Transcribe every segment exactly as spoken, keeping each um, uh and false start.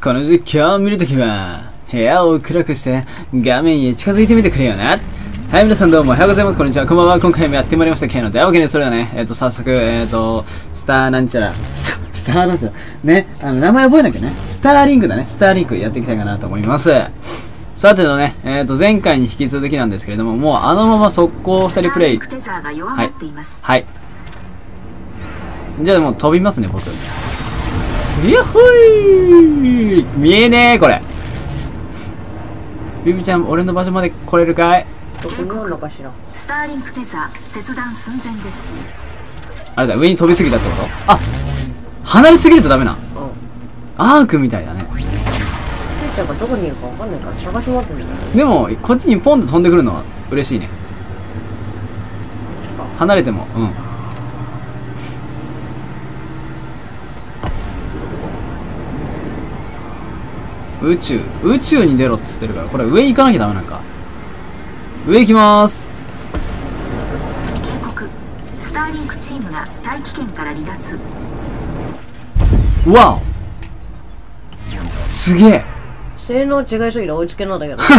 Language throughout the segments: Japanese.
この実況を見るときは、部屋を暗くして画面へ近づいてみてくれよな。はい、皆さんどうもおはようございます。こんにちは。こんばんは。今回もやってまいりました。K ので、わけで、それではね、えっ、ー、と、早速、えっ、ー、と、スターなんちゃら、スタ、スターなんちゃら、ね、あの、名前覚えなきゃね。スターリンクだね。スターリンクやっていきたいかなと思います。さてのね、えっ、ー、と、前回に引き続きなんですけれども、もうあのまま速攻ふたりプレイ。はい。はい。じゃあもう飛びますね、僕。やっほーい、見えねえ、これ。ビビちゃん、俺の場所まで来れるかい？ どこにおるのかしら。スターリンクテザー切断寸前です。 あれだ、上に飛びすぎたってこと？あ、離れすぎるとダメな。 うん。 アークみたいだね。 ピーちゃんがどこにいるかわかんないから探し回ってみる。 でも、こっちにポンと飛んでくるのは嬉しいね。離れても、うん。宇宙、宇宙に出ろって言ってるから、これ上行かなきゃダメなんか。上行きまーす。 警告、スターリンクチームが大気圏から離脱。 わお、すげえ。 性能違いすぎて追いつけないんだけど。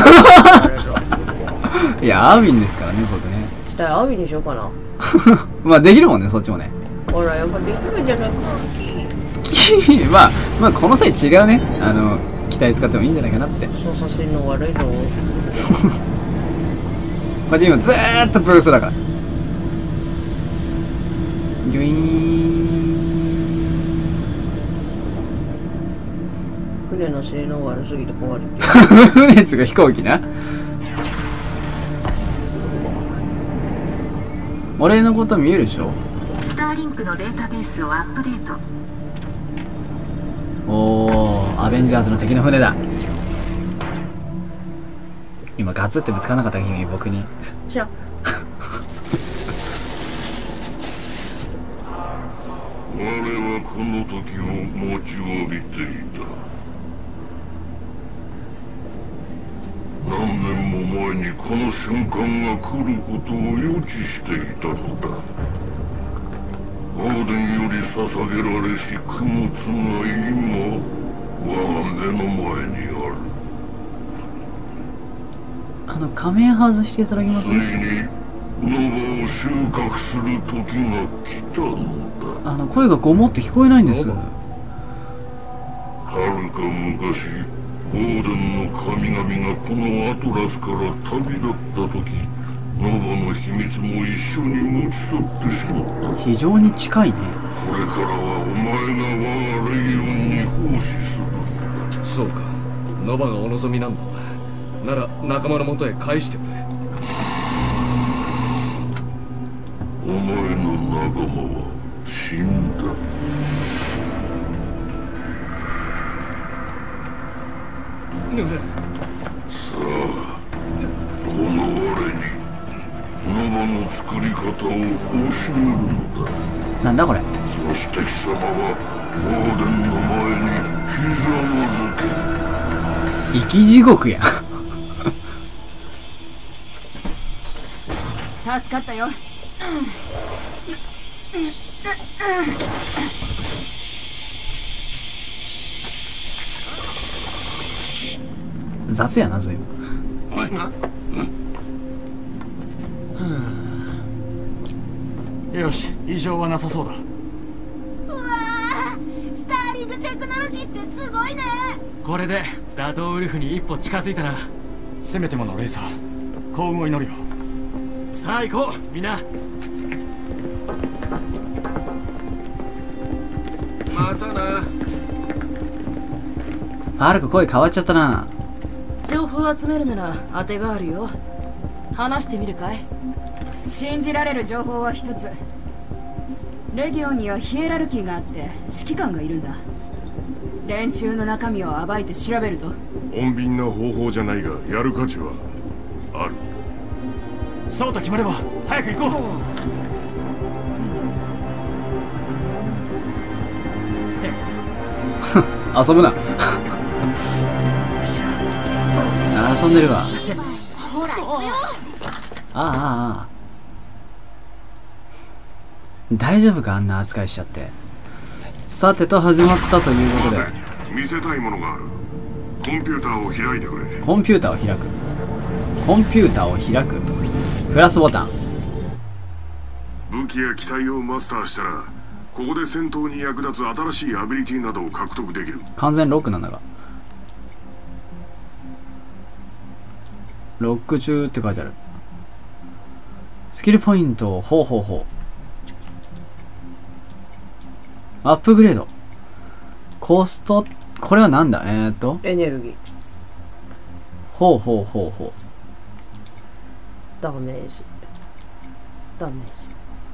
いや、アービンですからね、僕ね。 したらアービンにしようかな。 まあできるもんね、そっちもね。 ほら、やっぱできるんじゃないかな。 まあ、まあこの際違うね。あの、機体使ってもいいんじゃないかなって。 操作性能悪いぞ。 これ今ずーっとブーストだから。ギュイーン。 船の性能悪すぎて壊れてる。 船つが飛行機な。俺のこと見えるでしょ。 スターリンクのデータベースをアップデート。 おー、アベンジャーズの敵の船だ。今ガツってぶつからなかった君、僕に。 知らん。 我はこの時を待ちわびていた。何年も前にこの瞬間が来ることを予知していたのだ。オーデンより捧げられし供物が今我が目の前にある。 あの仮面外していただけます？ ついにノバを収穫する時が来たのだ。 あの声がごもって聞こえないんです。 はるか昔オーデンの神々がこのアトラスから旅立った時、ノバの秘密も一緒に持ち去ってしまった。 非常に近いね。 これからはお前が我がレイオンに奉仕する。 そうか、ノバがお望みなんだなら仲間のもとへ返してくれ。 お前の仲間は死んだ。さあ、この我にノバの作り方を教えるのだ。 なんだこれ。 そして貴様はオーデンの前にひざまずけ。 生き地獄や。 助かったよ。 雑やな、随分。 よし、異常はなさそうだ。 うわー、スターリングテクノロジーってすごいね。 これで打倒ウルフに一歩近づいたな。せめてものレーザー、幸運を祈るよ。さあ行こう、みんな。 またな。 ファルコ声変わっちゃったな。 情報を集めるなら当てがあるよ。話してみるかい？ 信じられる情報は一つ。レギオンにはヒエラルキーがあって指揮官がいるんだ。連中の中身を暴いて調べるぞ。 穏便な方法じゃないがやる価値はある。 そうと決まれば早く行こう。 遊ぶな。遊んでるわ。 ほら行くよ。 ああああ。大丈夫か、あんな扱いしちゃって。さてと始まったということで、 見せたいものがある。コンピューターを開いてくれ。 コンピューターを開く。コンピューターを開く。プラスボタン。 武器や機体をマスターしたら、ここで戦闘に役立つ新しいアビリティなどを獲得できる。 完全ロックなんだが。ロック中って書いてある。スキルポイント、ほうほうほう。アップグレード。コスト、これはなんだえーっと。 エネルギー。 ほうほうほうほう。 ダメージ。ダメージ。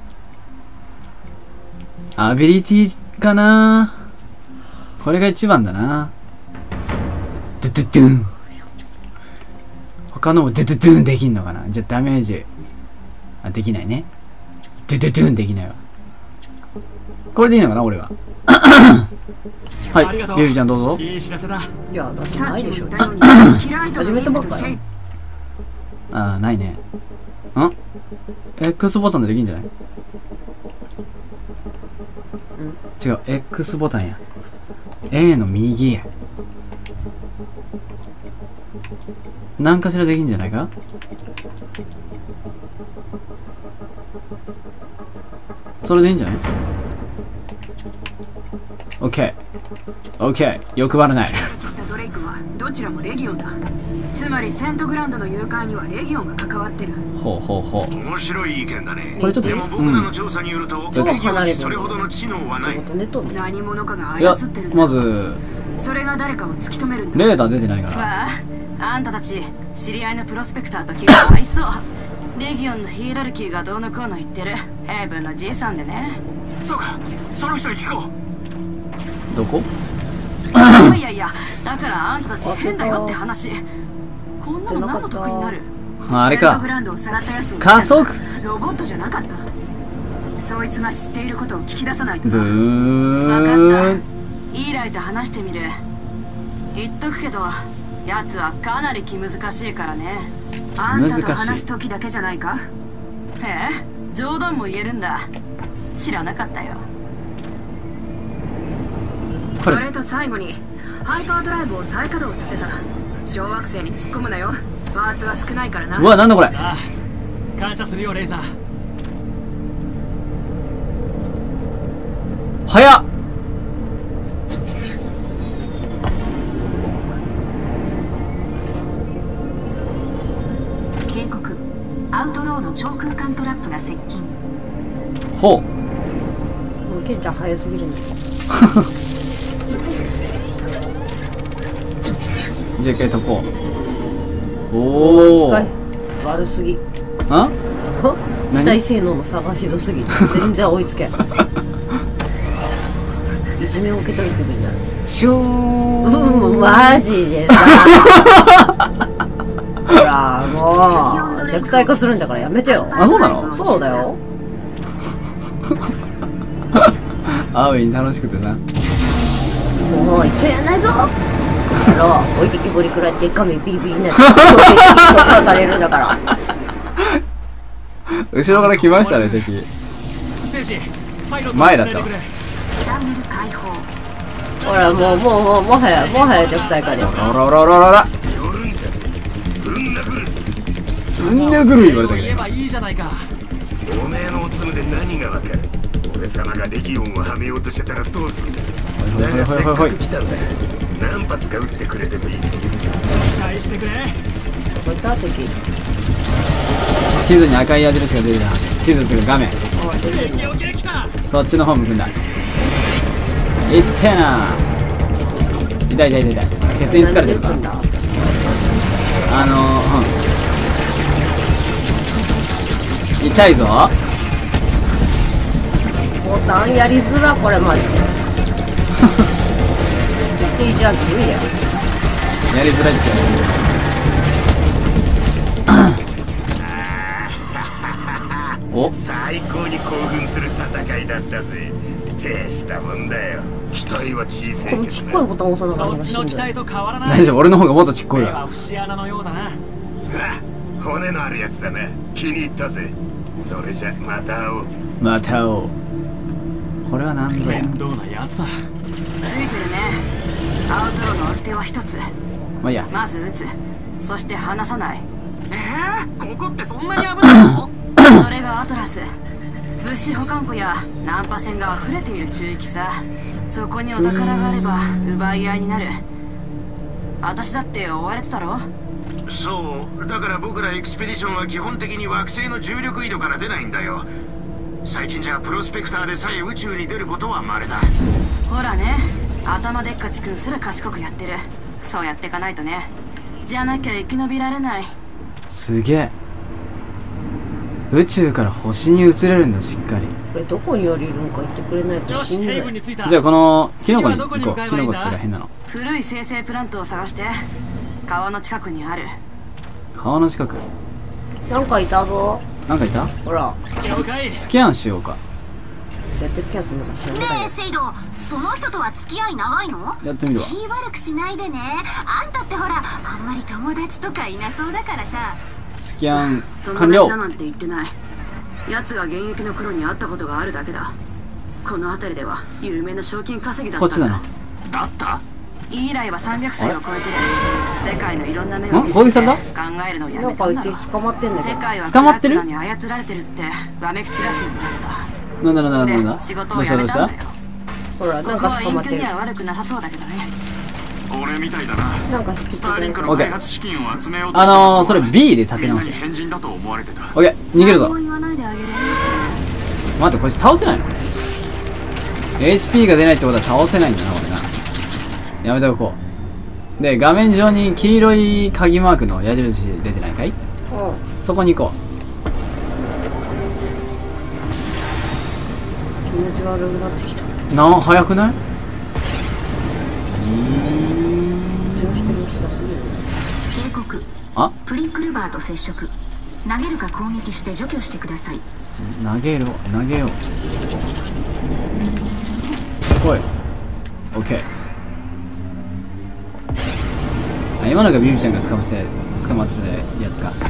アビリティかな。これが一番だな。ドゥドゥドゥン。他のもドゥドゥドゥンできんのかな。じゃあダメージ。あ、できないね。ドゥドゥドゥンできないわ。これでいいのかな俺は。はい、ゆうきちゃんどうぞ。 いい知らせだ。 いや、だってさっないでしょ。 きも言ったように開いた始めたばっかよ。 あー、ないね。ん ?X ボタンでできんじゃない？違う、X ボタンや。A の右や。何かしらできんじゃないか？それでいいんじゃない？ OK。OK。欲張らない。 したドレイクはどちらもレギオンだ。つまりセントグランドの誘拐にはレギオンが関わってる。 ほうほうほう。 面白い意見だね。 これちょっとでも僕らの調査によると、 うんレギオンにそれほどの知能はない。 何者かがいや操ってるんだ。 まずそれが誰かを突き止めるんだ。 レーダー出てないから。 わあ、あんたたち知り合いのプロスペクターと気が合いそう。レギオンのヒエラルキーがどうのこうの言ってるヘイブンのじいさんでね。 そうか、その人に聞こう。どこ？ いやいや、だからあんたたち変だよって話。こんなの何の得になる？ あれか。 セントグランドをさらったやつを加速。 ロボットじゃなかった。そいつが知っていることを聞き出さないとブな。 ー。 分かった。イーライと話してみる。言っとくけど、やつはかなり気難しいからね。 あんたと話す時だけじゃないか？ ええ、冗談も言えるんだ。知らなかったよ。 それと最後にハイパードライブを再稼働させた。小惑星に突っ込むなよ。パーツは少ないからな。 うわ、なんだこれ。 ああ、感謝するよレイザー。 早っ。 警告。アウトローの超空間トラップが接近。 ほう。 もうケンちゃん早すぎるんだよ。 じゃあ一回解こう。おお。 悪すぎ。 あ？何？ 大性能の差がひどすぎて全然追いつけん。いじめを受け取る気分になる。 シューン。 うん、マジでさ。ほらもう弱体化するんだからやめてよ。 あ、そうなの？ そうだよ。 アウィン楽しくてな。 もう一回やんないぞ。だろ置いてきぼり食らって画面ビリビリになって強制的に消化されるんだから。 後ろから来ましたね敵。 ステージパイロット前だったわ。 チャンネル開放。 ほらもうもうもうもはやもはや弱体化で。 おらおらおらおらおら。うんなぐる言われたけど。 言えばいいじゃないか。 おめえのおつむで何がわかる？俺様がレギオンをはめようとしてたらどうすんだ。だがせっかく来たんだ。何発か撃ってくれてもいいぞ。 期待してくれ。 こいた敵。 地図に赤い矢印が出るな。地図というか画面。 敵を撃破。 そっちの方向くんだ。いってえな。痛い痛い痛い痛い。血に疲れてるか。あのー、うん。痛いぞ。 ボタンやりづらこれマジで。絶対じゃ無理や。 やりづらいって言われる。お、 最高に興奮する戦いだったぜ。手したもんだよ。機体は小さいけどな。 このちっこいボタン押さなそかったっちの期待と変わらない。 大丈夫、俺の方がもっとちっこいわ。 目は節穴のようだな。 骨のあるやつだな。気に入ったぜ。それじゃまた会おう。 また会おう。これは何ぞや。 面倒なやつだ。 ついてるね。 アウトロの掟は一つ。 まあいいや。 まず撃つ、そして離さない。 えー、ここってそんなに危ないの？ それがアトラス。物資保管庫や難破船が溢れている中域さ。そこにお宝があれば奪い合いになる。私だって追われてたろ。 そうだから僕らエクスペディションは基本的に惑星の重力緯度から出ないんだよ。最近じゃプロスペクターでさえ宇宙に出ることは稀だ。 ほらね、頭でっかちくんすら賢くやってる。そうやっていかないとね。じゃなきゃ生き延びられない。 すげえ。宇宙から星に移れるんだ、しっかり。 これどこに降りるのか言ってくれないとよし、 死ぬね。 ヘイブンに着いた。 じゃあこのキノコに行こう。 次はどこに向かえキノコっばいいんだちが変なの。 古い生成プラントを探して。川の近くにある。 川の近く。 なんかいたぞ。 なんかいた？ ほら、 了解。 スキャンしようか。 やってスキャンするのか知らないねけえセイド、その人とは付き合い長いの？ やってみるわ。 気悪くしないでね。あんたってほら、あんまり友達とかいなそうだからさ。 スキャン友完了達だ。なんて言ってない。奴が現役の頃に会ったことがあるだけだ。この辺りでは有名な賞金稼ぎだったんだ。 こっちだな。 だったイーライはさんびゃくさいを超えてる。世界のいろんな面を見ん攻撃させてれた？ 考えるのをやど。なんかうちめたんだろ。 捕まってんだけど。 世界は捕まってるクラックラに操られてるってわめき散らすようになった。 なんだなんだなんだなんだ。 で仕事どうしたどうしを辞めたんだた？ よ。 ほら、なんここはか捕まってる隠居に。は悪くなさそうだけどね。 俺みたいだな。 なんか引きスターリンクる。 の開発資金を集めようとあしたのー、それ ビー で立てみんな直せ。 に変人だと思われてた。 オッケー、逃げるぞ何も。言わないであげる。 待って、こいつ倒せないの？ エイチピー が出ないってことは倒せないんだな、俺な。やめておこう。で、画面上に黄色い鍵マークの矢印出てないかい？ うん。 そこに行こ気持ち悪くなってきた。 う。なあ、早くない？ うちの人の下すぎる。 警告。 あ、 プリンクルバーと接触。投げるか攻撃して除去してください。 投げろ、投げよう。来い。オッケー。あ、今のがビビちゃんが捕まって捕まってたやつか。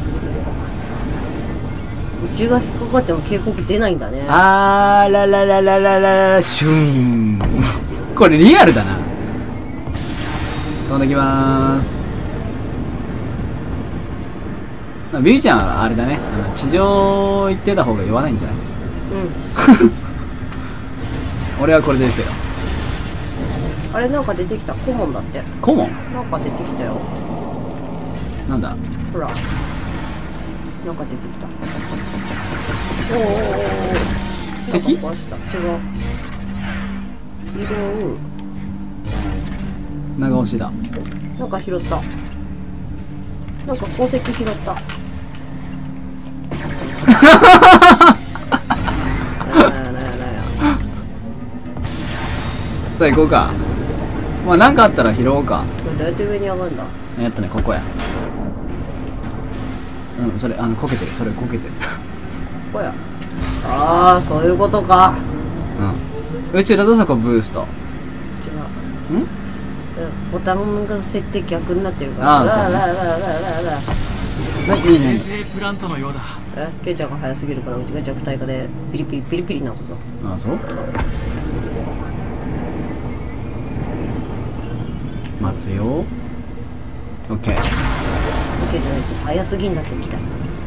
うちが引っかかっても警告出ないんだね。 あーらららららららシューン。これリアルだな。飛んできまーす。まあ、ビビちゃんはあれだね、あの地上行ってた方が酔わないんじゃない？ うん。 俺はこれで出てるよ。 あれなんか出てきた。顧問だって。 顧問？ なんか出てきたよ。 なんだ？ ほら。なんか出てきた。おーおーおー。 敵？ なんか壊した。違う。移動。 長押しだ。 なんか拾った。なんか鉱石拾った。なんやなんやなんや。 さあ行こうか。まあなんかあったら拾おうか。 これどうやって上に上がるんだ。 やったね、ここや。うん、それ、あの、こけてる、それこけてる。 ここや。ああ、そういうことか。 うん。宇宙だとそこブースト。 違う。 ん？ ボタンが設定逆になってるから。 あーそうねララララララ。 な、いいね。 生成プラントのようだ。 え、ケイちゃんが早すぎるからうちが弱体化でピリピリピリピリなこと。 あ、そう？待つよ。オッケー。 ケイじゃないと早すぎんだって来た。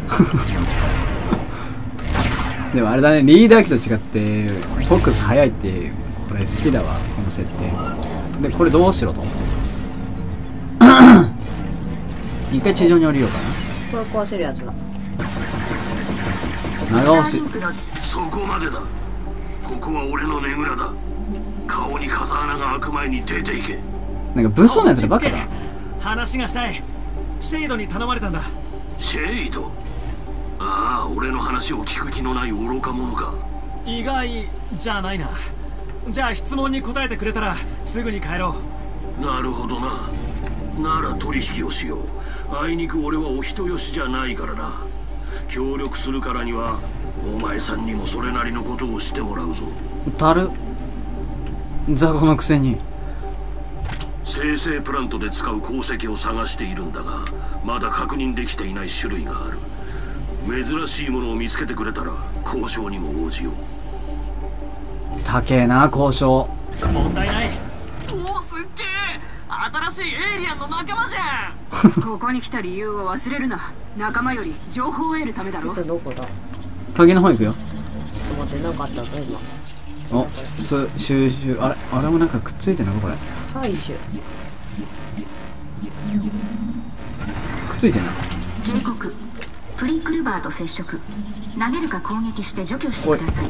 でもあれだね、リーダー機と違ってフォックス速いってこれ好きだわ、この設定。でこれどうしろと一回地上に降りようかこれ壊せるやつだ。 な。長押し。 そこまでだ。ここは俺のねぐらだ。顔に風穴が開く前に出ていけ。 なんか物騒なやつらばっかだ。 話がしたい。シェイドに頼まれたんだ。 シェイド。ああ、俺の話を聞く気のない愚か者か。 意外じゃないな。じゃあ質問に答えてくれたらすぐに帰ろう。なるほどな。なら取引をしよう。あいにく俺はお人よしじゃないからな。協力するからにはお前さんにもそれなりのことをしてもらうぞ。 たる雑魚のくせに。 生成プラントで使う鉱石を探しているんだが、まだ確認できていない種類がある。珍しいものを見つけてくれたら交渉にも応じよう。 高えな交渉。 う。問題ない。 おお、すっげえ。 新しいエイリアンの仲間じゃん。 ここに来た理由を忘れるな。仲間より情報を得るためだろ。 これどこだ？ちょっ鍵の方行くよ。 と待って、なんかあったぞ今。 お、す、収集、あれあれもなんかくっついてんのかこれ。 採取。 くっついてんな。 警告。プリクルバーと接触。投げるか攻撃して除去してください。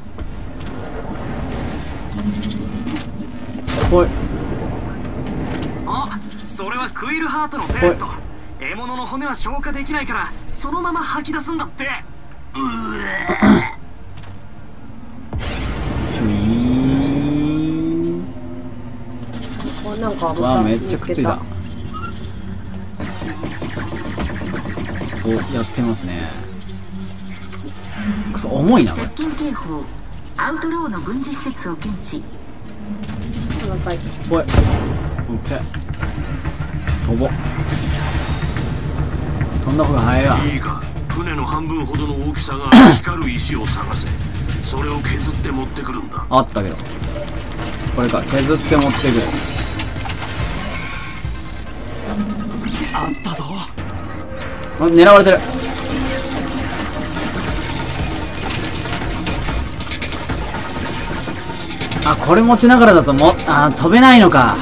おい。 あ、それはクイルハートのペット。獲物の骨は消化できないからそのまま吐き出すんだって。うこれなんかわあ、めっちゃくっついた。お、やってますね。くそ重いなこれ。 接近警報。アウトローの軍事施設を検知。 お腹痛い。 おい。オッケー。飛ぼう。飛んだ方が早いわ。 いいか、船の半分ほどの大きさが光る石を探せ。それを削って持ってくるんだ。 あったけど。これか、削って持ってくる。 あったぞ。 あ、狙われてる。あ、これ持ちながらだとも、あ、飛べないのか。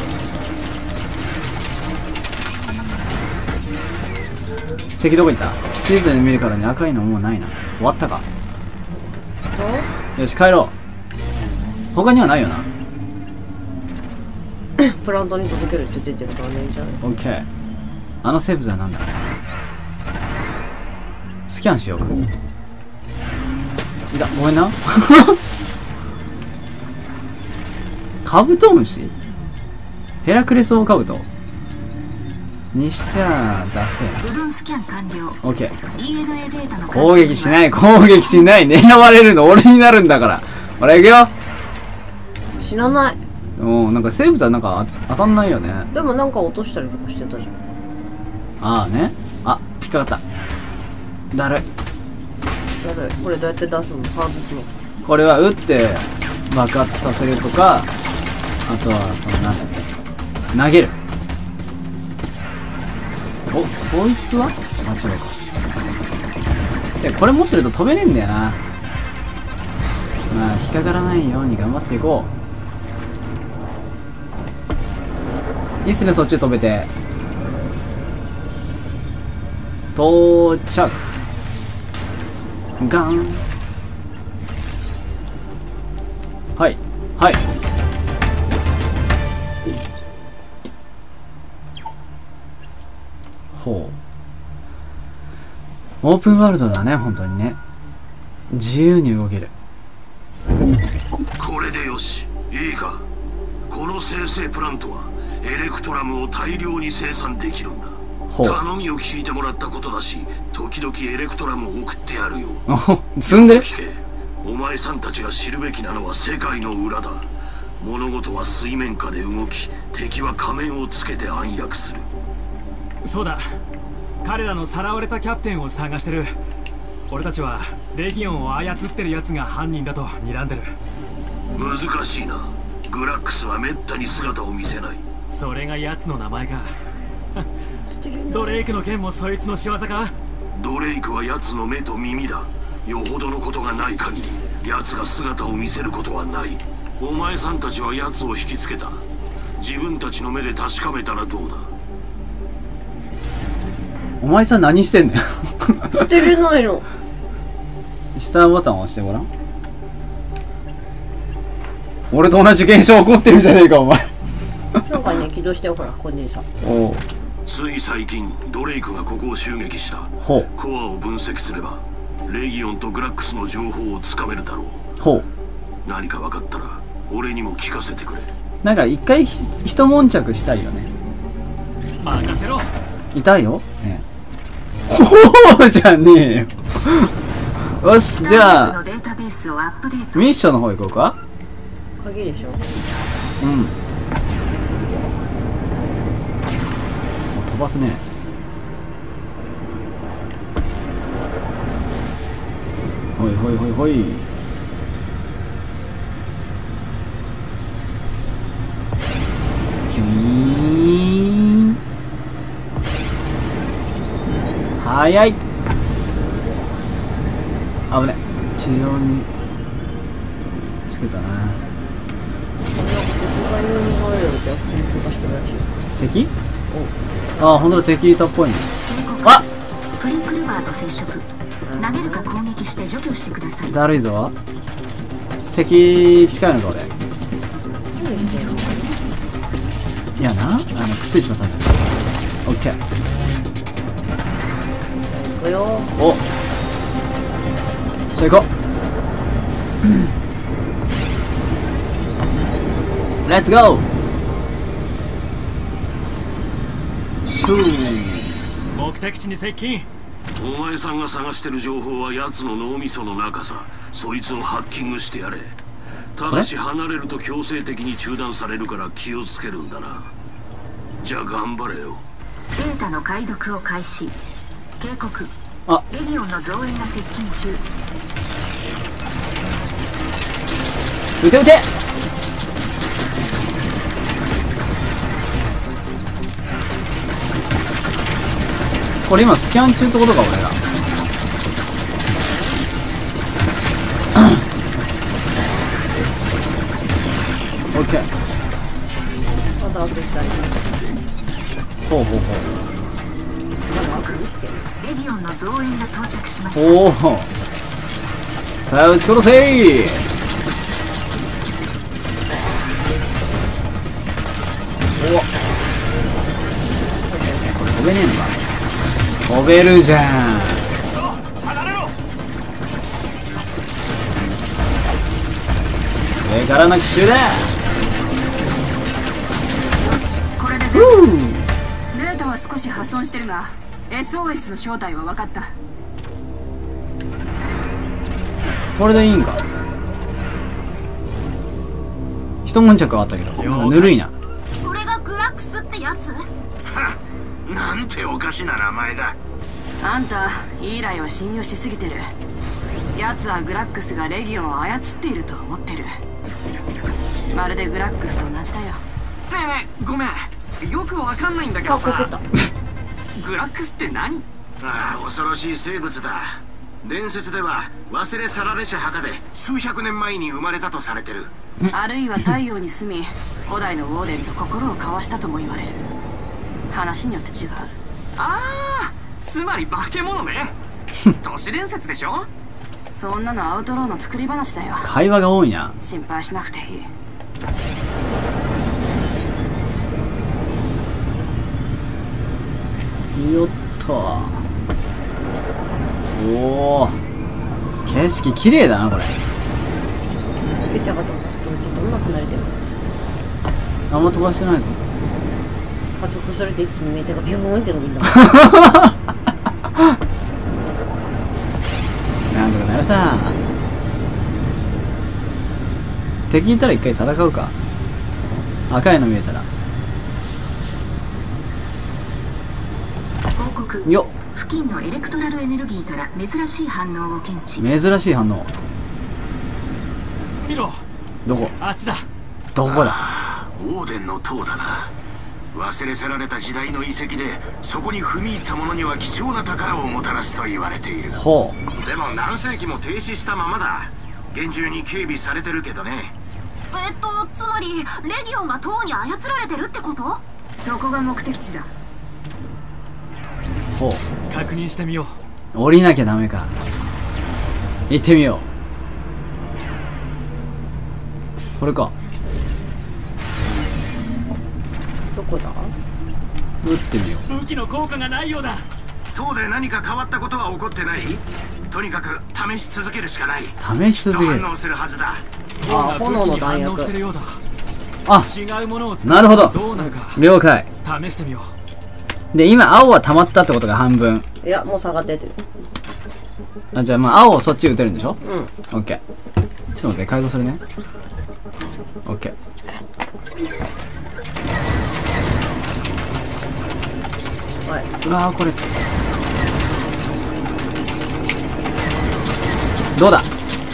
敵どこ行った？地図で見るからに赤いのもうないな。終わったか。よし、帰ろう。他にはないよな。 プラントに届けるって出てるからね、いいんじゃない？ オッケー。あの生物は何だ？スキャンしようか。いた、ごめんな。カブトムシ？ヘラクレスオオカブトにしちゃ出せ。 部分スキャン完了。 オッケー。 ディーエヌエー データの攻撃しない、攻撃しない。狙われるの俺になるんだから。ほら行くよ。 知らない。 お、なんか生物はなんか当たんないよね。 でもなんか落としたりとかしてたじゃん。 ああね。あ、引っかかった。だるい。 だるい。これどうやって出すの？外すの？ これは撃って爆発させるとか、あとはそのなんだっけ、投げる。お、こいつはあ、違うか。でこれ持ってると飛べねえんだよな。まあ引っかからないように頑張っていこう。いいっすね、そっち飛べて。到着。ガン。はいはい。ほう、オープンワールドだね。本当にね、自由に動ける。 これでよし。いいか、この生成プラントはエレクトラムを大量に生産できるんだ。頼みを聞いてもらったことだし、時々エレクトラムを送ってやるよ。 積んで。 聞け、お前さんたちが知るべきなのは世界の裏だ。物事は水面下で動き、敵は仮面をつけて暗躍する。 そうだ、彼らのさらわれたキャプテンを探してる。俺たちはレギオンを操ってるやつが犯人だと睨んでる。 難しいな。グラックスはめったに姿を見せない。 それが奴の名前か。ドレイクの剣もそいつの仕業か？ ドレイクは奴の目と耳だ。よほどのことがない限り奴が姿を見せることはない。お前さんたちは奴を引きつけた。自分たちの目で確かめたらどうだ。 お前さん何してんねん。 してれないの。 スターボタンを押してごらん。俺と同じ現象起こってるじゃねえかお前。 なんかね、起動してほら、ここにさ。 おう。 つい最近ドレイクがここを襲撃した。 ほう。 コアを分析すればレギオンとグラックスの情報をつかめるだろう。 ほう。 何か分かったら俺にも聞かせてくれ。 なんか一回ひ一悶着したいよね。 任せろ。 痛いよね。ほほじゃねえよ。よし、じゃあミッションの方行こうか。 鍵でしょ。 うん。飛ばすね。ほいほいほいほい。キュイーン。 早い。危ね。地上につけたな。敵？ああ、ほんとだ、敵いたっぽいね。あっ、 クリンクルバーと接触。投げるか攻撃して除去してください。 だるいぞ。敵近いのか俺。いやな、あのくっついてたんだ。オッケー。 行くよ。 お、じゃあ行こう。レッツゴー。シュー。 目的地に接近。 お前さんが探してる情報は奴の脳みその中さ。そいつをハッキングしてやれ。ただし離れると強制的に中断されるから気をつけるんだな。じゃあ頑張れよ。 データの解読を開始。警告。 あ、 レギオンの増援が接近中。 撃て撃て。これ今スキャン中ってことか俺ら。オッケー。 まだ開けたい。 ほうほうほレギオンの増援が到着しましう。 た。 おお。さあ撃ち殺せー。おっ。これ飛べねえのか。飛べるじゃん。上からの奇襲だ。 よし、これで全部。データは少し破損してるが エスオーエス の正体は分かった。 これでいいんか。一悶着はあったけどなんかぬるいな。 それがグラックスってやつ？ はっ、なんておかしな名前だ。 あんたイーライを信用しすぎてる。奴はグラックスがレギオンを操っていると思ってる。まるでグラックスと同じだよ。 ねえねえ、ごめん、よくわかんないんだけどさ、グラックスって何？ ああ、恐ろしい生物だ。伝説では忘れ去られし墓で数百年前に生まれたとされてる。 あるいは太陽に住み古代のウォーデンと心を交わしたとも言われる。話によって違う。 ああ、つまり化け物ね。都市伝説でしょ。 そんなのアウトローの作り話だよ。 会話が多いな。 心配しなくていい。 よっと。おお、景色綺麗だなこれ。 めちゃかったますとちょっとうまくなれてる。 あんま飛ばしてないぞ。 加速されて一気にメーターがビューンって伸びるんだ。 なんとかなるさ。敵いたら一回戦うか。赤いの見えたら。 報告。 よっ。 付近のエレクトラルエネルギーから珍しい反応を検知。 珍しい反応。 見ろ。 どこ？ あっちだ。 どこだ？ ウォーデンの塔だな。忘れ去られた時代の遺跡でそこに踏み入った者には貴重な宝をもたらすと言われている。 ほう。 でも何世紀も停止したままだ。厳重に警備されてるけどね。 えっとつまりレギオンが塔に操られてるってこと？ そこが目的地だ。 ほう。 確認してみよう。降りなきゃダメか。行ってみよう。これか。 どこだ？ 撃ってみよう。武器の効果がないようだ。 塔で何か変わったことは起こってない？とにかく試し続けるしかない。 試し続ける。 反応するはずだ。 あ、炎の弾薬。 あ、 違うものを使う。 なるほど。 どうなるか了解。 試してみよう。で、今青は溜まったってことが半分。 いや、もう下がってってる。 あ、じゃあまあ青をそっち撃てるんでしょ？ うん。 オッケー。ちょっと待って、改造するね。オッケー。 はい。 うわー、これどうだ。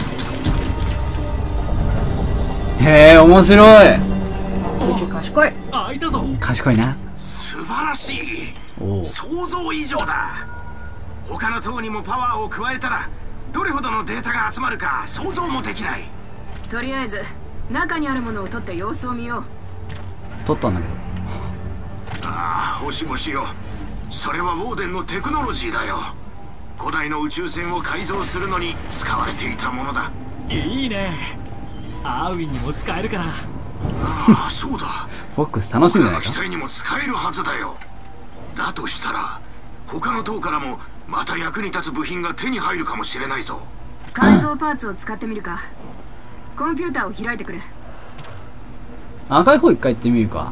へえ、面白い。 賢い。 あ、いたぞ。 賢いな。 素晴らしい。 お想像以上だ。 他の塔にもパワーを加えたらどれほどのデータが集まるか想像もできない。 とりあえず中にあるものを取って様子を見よう。 取ったんだけど。 ああ、星々よ、それはウォーデンのテクノロジーだよ。古代の宇宙船を改造するのに使われていたものだ。 いいね。アーウィンにも使えるから。 ああ、そうだ。 フォックス楽しんでないか。 僕らの機体にも使えるはずだよ。だとしたら他の塔からもまた役に立つ部品が手に入るかもしれないぞ。 改造パーツを使ってみるか。コンピューターを開いてくれ。 赤い方一回行ってみるか。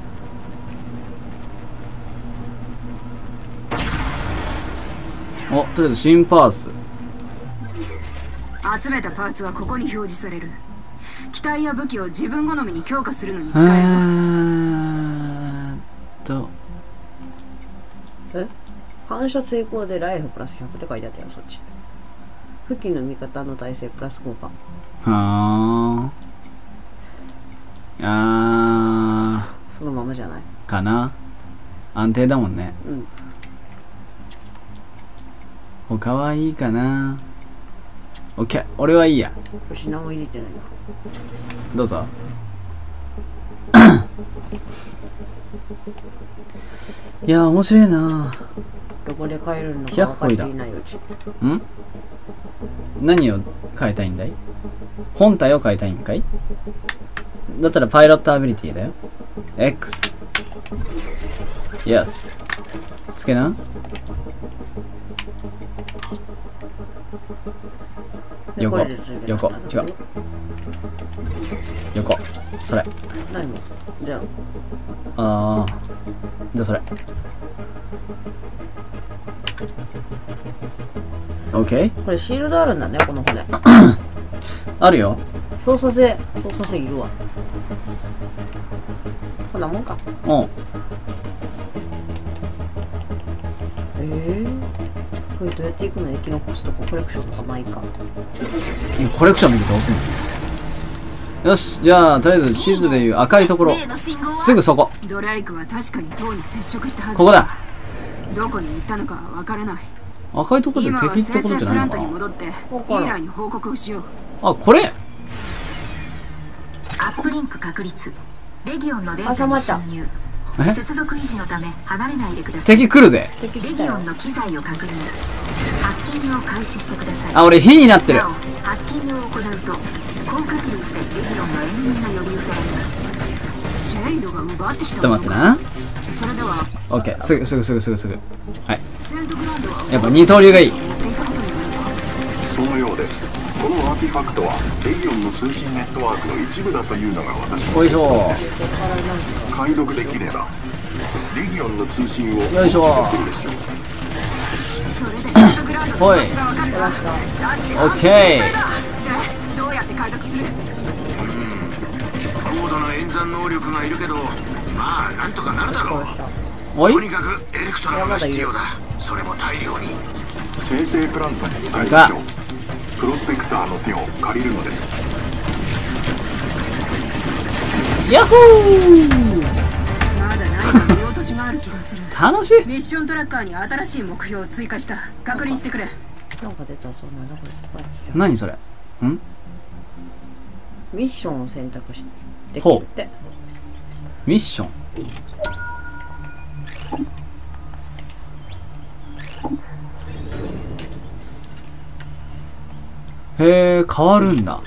お、とりあえず新パーツ。 集めたパーツはここに表示される。機体や武器を自分好みに強化するのにえ使えるぞ。 ーっとえ反射成功でライフプラスひゃくって書いてあったよ、そっち。付近の味方の耐性プラスごか。 はああそのままじゃないーかな。安定だもんね。 うん。 他はいいかな。オッケー、俺はいいや。 よし、何も入れてないよ。 どうぞ。いやー、面白いな。 どこで買えるのかひゃ分かっていないうち。 ん何を変えたいんだい。本体を変えたいんかい。だったらパイロットアビリティだよ。X。Yes。つけな。横、横、違う。横、それ。 何じゃああ。じゃあそれ。OK？ これシールドあるんだね、この骨。 あるよ。 操作性、操作性いるわ。こんなもんか。 うん。 えー、これどうやっていくの？エキノコスとかコレクションとかないか。 コレクション見てどうすんの。よし、じゃあとりあえず地図でいう赤いところ、すぐそこ。 ドライクは確かに塔に接触したはず。 ここだ。 どこに行ったのかは分からない。 赤いところで今は敵って生成プランことじゃないのかトに戻ってイーラーに報告をしよう。 な。あ、これアップリンク確立。レギオンのデータに侵入。 え接続維持のため離れないでください。 敵来るぜ。 レギオンの機材を確認。ハッキングを開始してください。 あ、俺火になってる。 なおハッキングを行うと高確率でレギオンの援軍が呼び寄せられます。 シェイドが奪ってきたちょっと待ってな。 それでは OK、すぐすぐすぐすぐすぐ。はい。 セントグランドはやっぱ二刀流がいい。 そのようです。このアーティファクトはレギオンの通信ネットワークの一部だというのが私のよいしょ。 解読できればレギオンの通信をよいしょ。 それでセントグランドのおい。 場所が分かるか。ジャッジ OK。 でどうやって解読する？ 高度な演算能力がいるけど、まあなんとかなるだろう。 おい。 とにかくエレクトランが必要だ。それも大量に。 生成プラントに使いましょう。プロスペクターの手を借りるのです。 ヤッホー。 まだ何か見落としがある気がする。 楽しい。 ミッショントラッカーに新しい目標を追加した。確認してくれ。 なんか出たそうなんだこれ。 何それ。んミッションを選択してきるって。 ミッション。へえ、変わるんだ。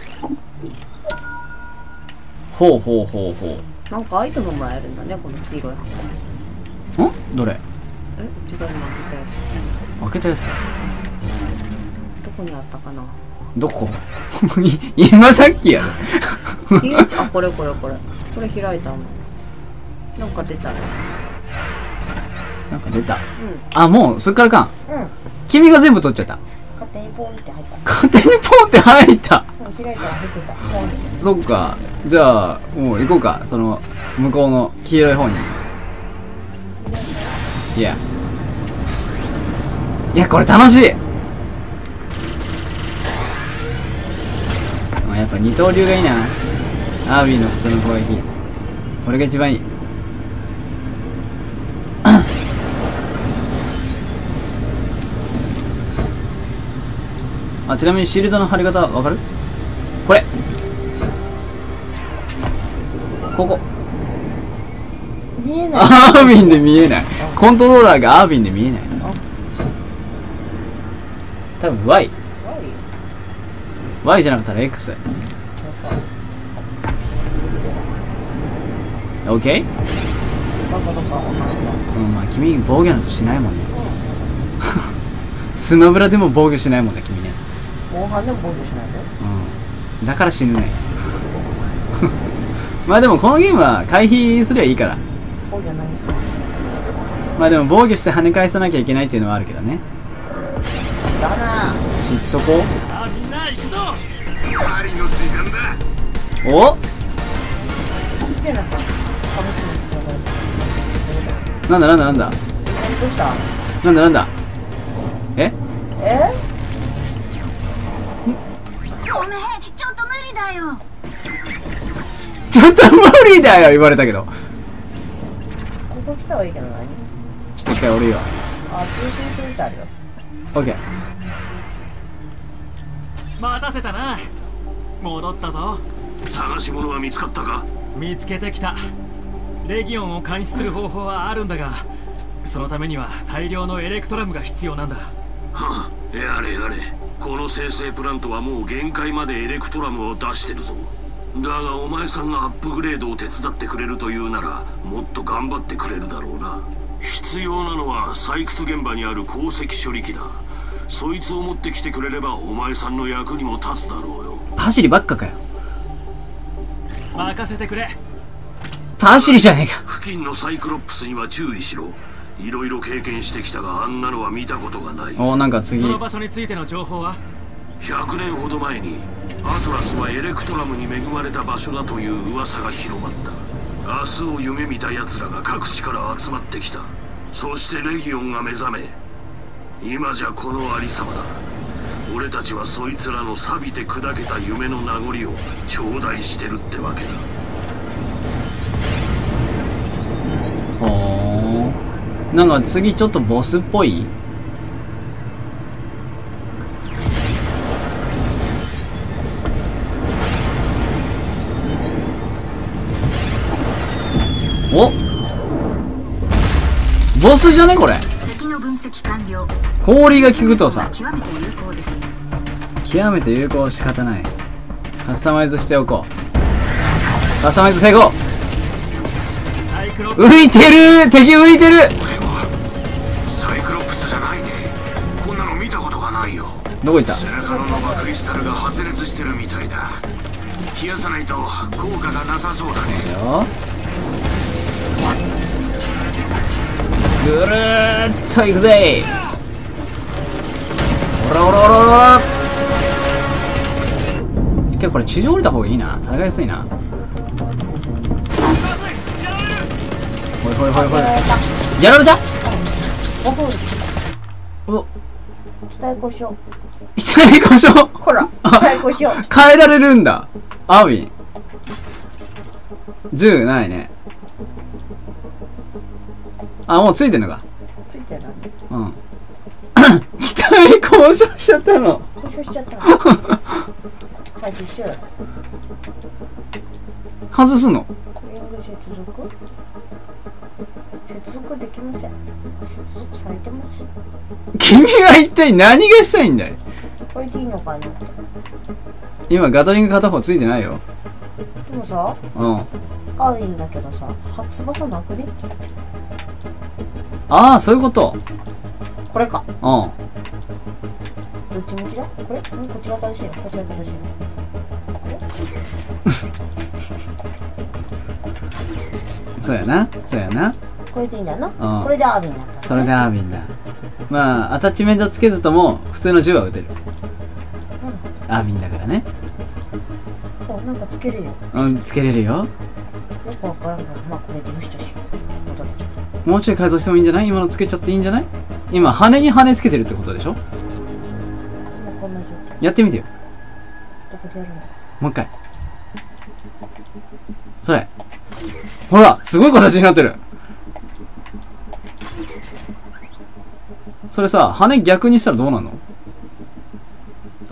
ほうほうほうほう。 なんかアイテムもらえるんだね、この黄色い箱。んどれ。 え、違う、今開けたやつ。 開けたやつ。 どこにあったかな。 どこ今さっきやねあ、これこれこれ。これ開いたの。なんか出たね。 なんか出た。 うん。 あ、もうそっからかん。 うん。 君が全部取っちゃった。 勝手にポンって入った。 勝手にポンって入った。 うん、開いたら入ってた。ポンって。 そっか。じゃあもう行こうか。その向こうの黄色い方に。いや。いや、これ楽しい。やっぱ二刀流がいいな。アービーの普通の攻撃。これが一番いい。 あ、ちなみにシールドの貼り方わかる？これここ見えない。 アービンで見えない。コントローラーがアービンで見えない。多分 Y。Y じゃなかったら X。OK？ うん、まあ君防御なんてしないもんね。スマブラでも防御しないもんね、君ね。 モンハンでも防御しないぞ。 うん。だから死ぬね。まあでもこのゲームは回避すりゃいいから。 防御何する？ まあでも防御して跳ね返さなきゃいけないっていうのはあるけどね。 知らな。 知っとこう。 さあみんな行くぞ。 狩りの時間だ。 お？ すげえな。楽しみ。 なんだなんだなんだ。 どうした？ なんだなんだ。え？ え？ ごめん、ちょっと無理だよ。 ちょっと無理だよ言われたけど。 ここ来たらいいけど何？ ちょっと一回降りよう。 あ、通信するってあるよ。 オッケー。 待たせたな。戻ったぞ。 探し物は見つかったか？ 見つけてきた。レギオンを監視する方法はあるんだが、そのためには大量のエレクトラムが必要なんだ。 はあ、やれやれ。この生成プラントはもう限界までエレクトラムを出してるぞ。だがお前さんがアップグレードを手伝ってくれるというなら、もっと頑張ってくれるだろうな。必要なのは採掘現場にある鉱石処理機だ。そいつを持ってきてくれればお前さんの役にも立つだろうよ。 走りばっかかよ。 任せてくれ。 走りじゃねえか。 付近のサイクロップスには注意しろ。いろいろ経験してきたがあんなのは見たことがない。 お、なんか次。 その場所についての情報は？ ひゃくねんほど前にアトラスはエレクトラムに恵まれた場所だという噂が広まった。明日を夢見た奴らが各地から集まってきた。そしてレギオンが目覚め、今じゃこのありさまだ。俺たちはそいつらの錆びて砕けた夢の名残を頂戴してるってわけだ。 ほー。なんか次ちょっとボスっぽい？お、ボスじゃねこれ。 敵の分析完了。 氷が効くとさ、 極めて有効です。 極めて有効、仕方ない。カスタマイズしておこう。カスタマイズ成功。浮いてる、敵浮いてる。 サイクロプスじゃないね。こんなの見たことがないよ。 どこ行った？ 背中のノバクリスタルが発熱してるみたいだ。冷やさないと効果がなさそうだね。 よぐるーっと行くぜ。おらおらおらおら。結構これ地上降りた方がいいな。戦いやすいな。ほいほいほいほい。やられた。お、 機体故障。 機体故障。 ほら、機体故障。 変えられるんだ。アービン銃ないね。あ、もうついてんのか。 ついてない。 うん。機体故障しちゃったの。 故障しちゃったの。はい、実習。 外すの。 これを接続。接続できません。接続されてます。 君は一体何がしたいんだい。 これでいいのかな。 今ガトリング片方ついてないよ。 でもさ、 うん。 あいいんだけどさ、初翼なくね。 ああ、そういうこと。 これか。 うん。 どっち向きだ？これ？うん、こっちが正しいの。こっちが正しいの。 そうやな。そうやな。 これでいいんだな。 うん。 これでアービンなんだ、ね。 それでアービンだ。まあ、アタッチメントつけずとも普通の銃は撃てる。うん、アービンだからね。 お、なんかつけるよ。 うん、つけれるよ。 よくわからんから、まあこれでよしとしよう。もうちょい改造してもいいんじゃない？今のつけちゃっていいんじゃない？今、羽に羽つけてるってことでしょ？ もうこんな状態。 やってみてよ。 どこでやるんだ？ もう一回。それ。ほら、すごい形になってる。それさ、羽逆にしたらどうなの？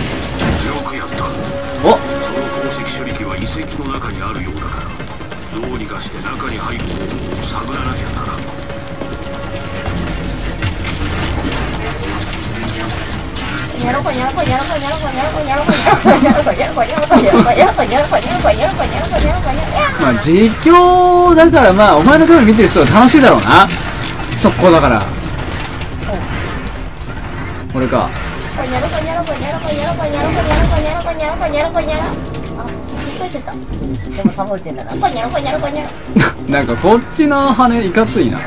くやった。 お、 その鉱石処理機は遺跡の中にあるようだから、どうにかして中に入る方法を探らなきゃならん。 やろこやろこやろこやろこやろこやろこやろこやろこやろこやろこやろこやろこやろこやろこやろこやろこやろこやろこやろこ。 まあ実況だから、まあお前の画面見てる人は楽しいだろうな。特攻だから。これか。 やろこやろこやろこやろこやろこやろこやろこやろこやろこやろこ。あ、聞こえてた。でも倒れてんだな。こやろこやろこやろ。 なんかこっちの羽いかついな。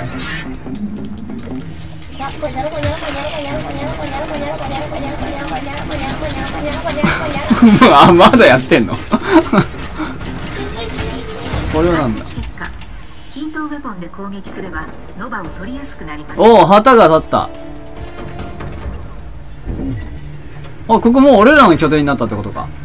あ、まだやってんの。これはなんだ。 結果ヒートウェポンで攻撃すればノバを取りやすくなります。 おお、旗が立った。あ、ここもう俺らの拠点になったってことか。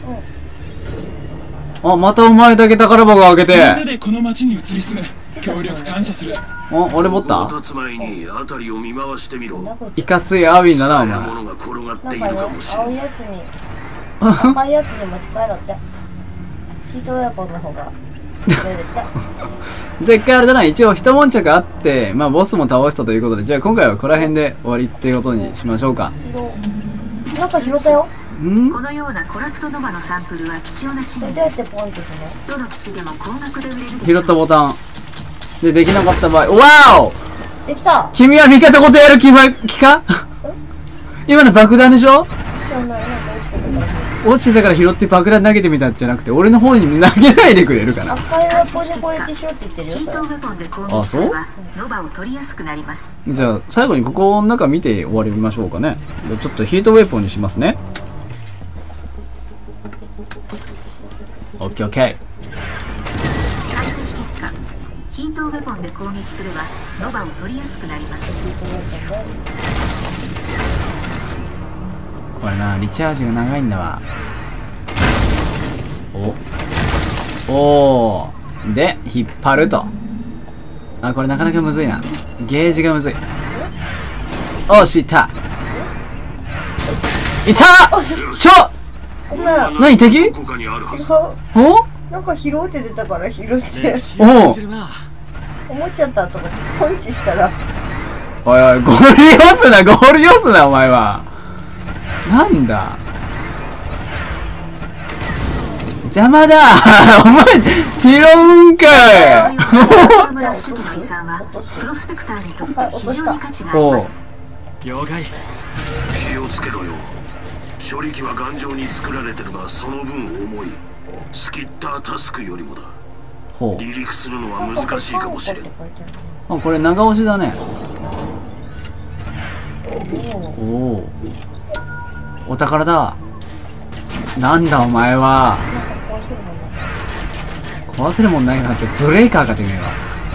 あ、またお前だけ宝箱開けて。 みんなでこの町に移り住む。協力感謝する。 お、俺持った？ 立つ前に辺りを見回してみろ。 いかついアビンだなお前。 ものが転がっていなんかね、 るかもしれ青いやつに赤いやつに持ち帰ろって。ヒートウェポンの方が取れるって。 じゃあ一回あれだな、一応一悶着あって、まあボスも倒したということで、じゃあ今回はここら辺で終わりっていうことにしましょうか。 なんか拾ったよ。 ん？ このようなコラプトノバのサンプルは貴重な資どう源です。 やってポイントするの？ どの基地でも高額で売れるでしょう。 拾ったボタン。で、できなかった場合、わーお！ できた。 君は味方ごとやる気ば気か？今の爆弾でしょ？ 知らない。なんか落ちてたから。 落ちてたから拾って爆弾投げてみたんじゃなくて、俺の方に投げないでくれるかな。 赤いはここで攻撃しろって言ってるよ。 ヒートウェポンで攻撃すればノバを取りやすくなります。 じゃあ最後にここの中見て終わりましょうかね。じゃあちょっとヒートウェポンにしますね。オッケーオッケー。 解析結果ヒートウェポンで攻撃すればノバを取りやすくなります。 これな、リチャージが長いんだわ。おおーで引っ張ると。あ、これなかなかむずいな。ゲージがむずい。おし、いったいたちょごめん。 何敵？ どこかにあるはず。 おなんか拾うって出たから拾っておお思っちゃったとかポンチしたら。 おいおい、ゴールヨスな、ゴールヨスな、お前は。なんだ邪魔だお前、拾うんかい村主義の遺産はプロスペクターにとって非常に価値があります。 了解。 気をつけろよ。処理機は頑丈に作られてるがその分重い。スキッタータスクよりもだ。 ほう。 離陸するのは難しいかもしれん。 あ、これ長押しだね。おお、お宝だ。なんだお前は。壊せるもんないなって、ブレイカーかてめえは。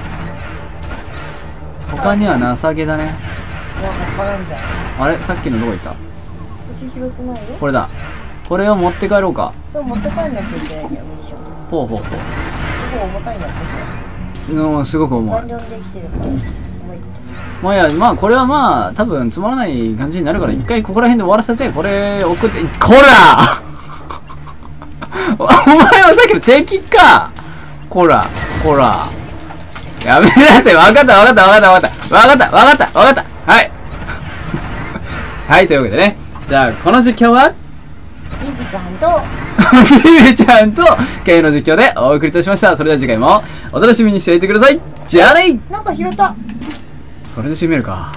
他には情けだね。あれ、さっきのどこ行った？これだ。これを持って帰ろうか。 そう持って帰んなきゃいけないんだよ、ミッション。 ほうほうほう。 すごい重たいんだってさ。 のすごく思う。 頑丈にできてるから重いって。 まあいや、まあこれはまあ多分つまらない感じになるから一回ここら辺で終わらせて、これ送って、こらお前はさっきの敵か。こら、こら。やめなさい。わかったわかったわかったわかった。わかったわかったわかった。はい。はい、というわけでね。じゃあ、この実況はビビちゃんと、 ビビちゃんと、K の実況でお送りいたしました。それでは次回もお楽しみにしていてください。じゃあね。 なんか拾った。 それで締めるか。